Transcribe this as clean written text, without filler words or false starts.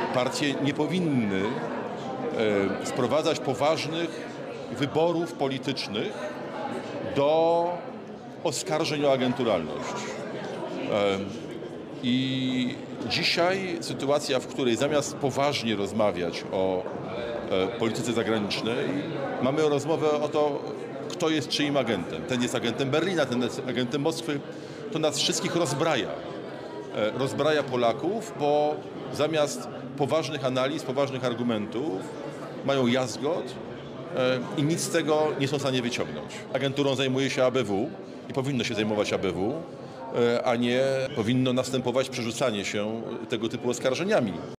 partie nie powinny sprowadzać poważnych wyborów politycznych do oskarżeń o agenturalność. I dzisiaj sytuacja, w której zamiast poważnie rozmawiać o polityce zagranicznej, mamy rozmowę o to, kto jest czyim agentem. Ten jest agentem Berlina, ten jest agentem Moskwy. To nas wszystkich rozbraja. Rozbraja Polaków, bo zamiast poważnych analiz, poważnych argumentów mają jazgot i nic z tego nie są w stanie wyciągnąć. Agenturą zajmuje się ABW i powinno się zajmować ABW, a nie powinno następować przerzucanie się tego typu oskarżeniami.